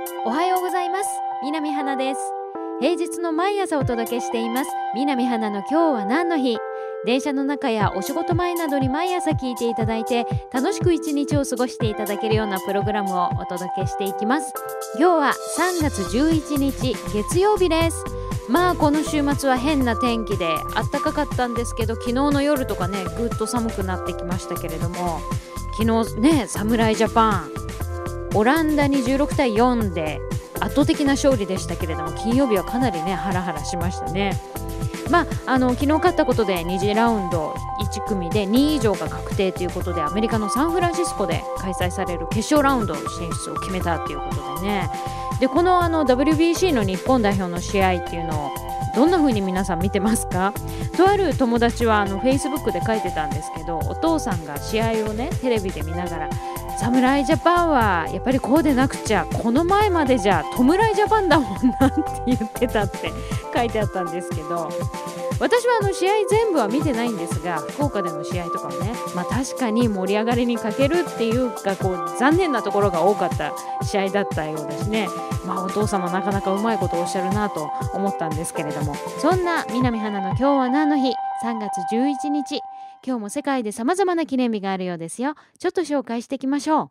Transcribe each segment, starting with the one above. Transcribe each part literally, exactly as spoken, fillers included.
おはようございます。南花です。平日の毎朝お届けしています南花の今日は何の日。電車の中やお仕事前などに毎朝聞いていただいて楽しく一日を過ごしていただけるようなプログラムをお届けしていきます。今日はさんがつじゅういちにち月曜日です。まあこの週末は変な天気であったかかったんですけど、昨日の夜とかねぐっと寒くなってきましたけれども、昨日ね侍ジャパンオランダにじゅうろくたいよんで圧倒的な勝利でしたけれども、金曜日はかなりねハラハラしましたね。まあ、あの昨日勝ったことでに次ラウンドいち組でにい以上が確定ということで、アメリカのサンフランシスコで開催される決勝ラウンド進出を決めたということでね。でこの、あの ダブリュービーシー の日本代表の試合っていうのをどんな風に皆さん見てますか？とある友達はあの Facebook で書いてたんですけど、お父さんが試合をねテレビで見ながら、侍ジャパンはやっぱりこうでなくちゃ、この前までじゃトムライジャパンだもんなって言ってたって書いてあったんですけど、私はあの試合全部は見てないんですが、福岡での試合とかはね、まあ、確かに盛り上がりに欠けるっていうか、こう残念なところが多かった試合だったようですね。まあお父様なかなかうまいことをおっしゃるなと思ったんですけれども、そんな南花の今日は何の日、さんがつじゅういちにち、今日も世界で様々な記念日があるようですよ。ちょっと紹介していきましょう。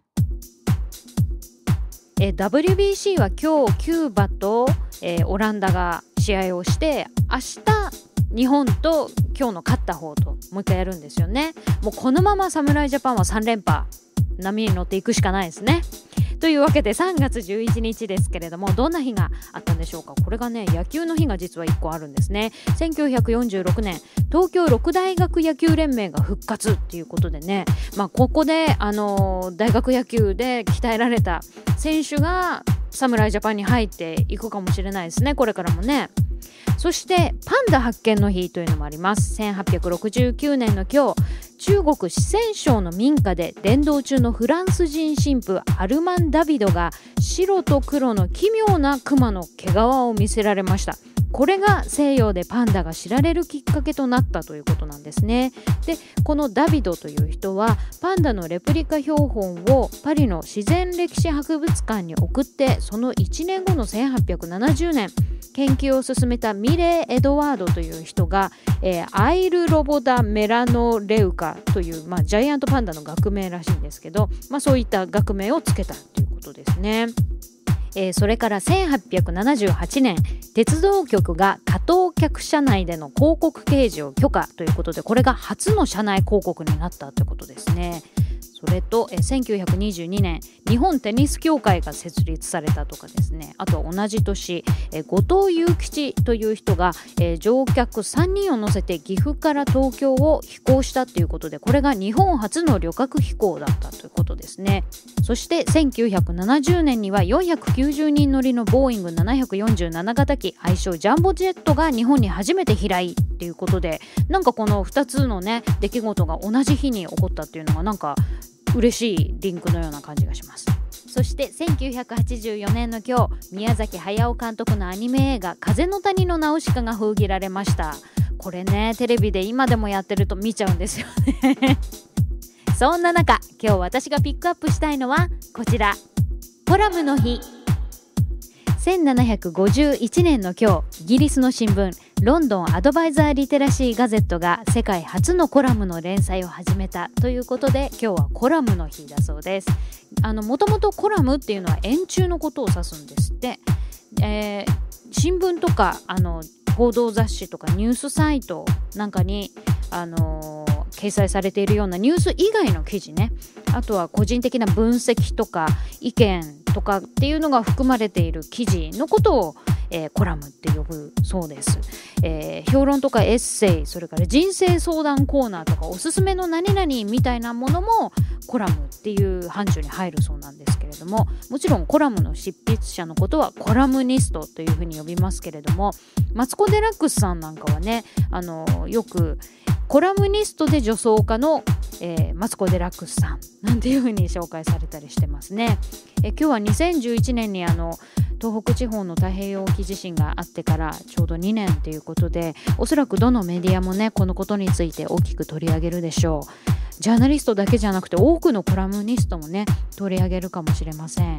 え ダブリュービーシー は今日キューバと、えー、オランダが試合をして、明日日本と今日の勝った方ともう一回やるんですよね。もうこのまま侍ジャパンはさんれんぱ波に乗っていくしかないですね。というわけでさんがつじゅういちにちですけれども、どんな日があったんでしょうか。これがね野球の日が実はいっこあるんですね。せんきゅうひゃくよんじゅうろくねん東京六大学野球連盟が復活っていうことでね、まあ、ここで、あのー、大学野球で鍛えられた選手が侍ジャパンに入っていくかもしれないですね、これからもね。そしてパンダ発見の日というのもあります。せんはっぴゃくろくじゅうきゅうねんの今日、中国四川省の民家で伝道中のフランス人神父アルマン・ダビドが白と黒の奇妙な熊の毛皮を見せられました。これが西洋でパンダが知られるきっかけとなったということなんですね。でこのダビドという人はパンダのレプリカ標本をパリの自然歴史博物館に送って、そのいちねんごのせんはっぴゃくななじゅうねん研究を進めたミレー・エドワードという人が、えー、アイルロボダ・メラノレウカという、まあ、ジャイアントパンダの学名らしいんですけど、まあ、そういった学名をつけたということですね。えー、それからせんはっぴゃくななじゅうはちねん鉄道局が多等客車内での広告掲示を許可ということで、これが初の車内広告になったということですね。それと、えー、せんきゅうひゃくにじゅうにねん日本テニス協会が設立されたとかですね。あと同じ年、えー、後藤祐吉という人が、えー、乗客さんにんを乗せて岐阜から東京を飛行したということで、これが日本初の旅客飛行だったということですね。そしてせんきゅうひゃくななじゅうねんにはよんひゃくきゅうじゅうにん乗りのボーイングななひゃくよんじゅうなな型機、愛称ジャンボジェットが日本に初めて飛来っていうことで、なんかこのふたつのね出来事が同じ日に起こったっていうのがなんか嬉しいリンクのような感じがします。そしてせんきゅうひゃくはちじゅうよねんの今日、宮崎駿監督のアニメ映画風の谷のナウシカが封切られました。これねテレビで今でもやってると見ちゃうんですよねそんな中、今日私がピックアップしたいのはこちら、コラムの日。せんななひゃくごじゅういちねんの今日、イギリスの新聞ロンドンアドバイザーリテラシーガゼットが世界初のコラムの連載を始めたということで、今日はコラムの日だそうです。あのもともとコラムっていうのは円柱のことを指すんですって。えー、新聞とかあの報道雑誌とかニュースサイトなんかに、あのー、掲載されているようなニュース以外の記事ね、あとは個人的な分析とか意見とかっていうのが含まれている記事のことを、えー、コラムって呼ぶそうです。えー、評論とかエッセイ、それから人生相談コーナーとかおすすめの何々みたいなものもコラムっていう範疇に入るそうなんですけれども、もちろんコラムの執筆者のことはコラムニストというふうに呼びますけれども、マツコ・デラックスさんなんかはね、あのよくコラムニストで女装家の、えー、マツコ・デラックスさんなんていう風に紹介されたりしてますね。え今日はにせんじゅういちねんにあの東北地方の太平洋沖地震があってからちょうどにねんということで、おそらくどのメディアもねこのことについて大きく取り上げるでしょう。ジャーナリストだけじゃなくて多くのコラムニストもね取り上げるかもしれません。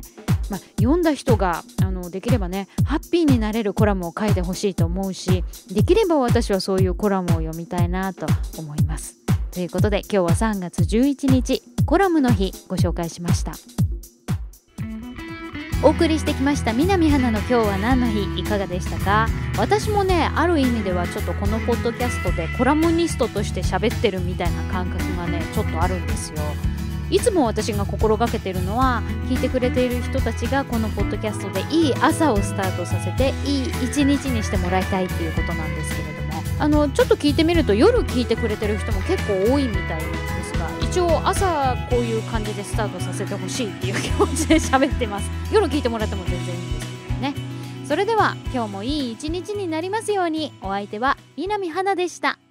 まあ、読んだ人があのできればねハッピーになれるコラムを書いてほしいと思うし、できれば私はそういうコラムを読みたいなと思います。ということで今日はさんがつじゅういちにちコラムの日ご紹介しました。お送りしてきました南花の今日は何の日、いかがでしたか？私もねある意味ではちょっとこのポッドキャストでコラムニストとして喋ってるみたいな感覚がねちょっとあるんですよ。いつも私が心がけてるのは、聞いてくれている人たちがこのポッドキャストでいい朝をスタートさせていい一日にしてもらいたいっていうことなんですけれども、あのちょっと聞いてみると夜聞いてくれてる人も結構多いみたいですが、一応朝こういう感じでスタートさせてほしいっていう気持ちで喋ってます。夜聞いてもらっても全然いいんですけどね。それでは今日もいい一日になりますように。お相手は南花でした。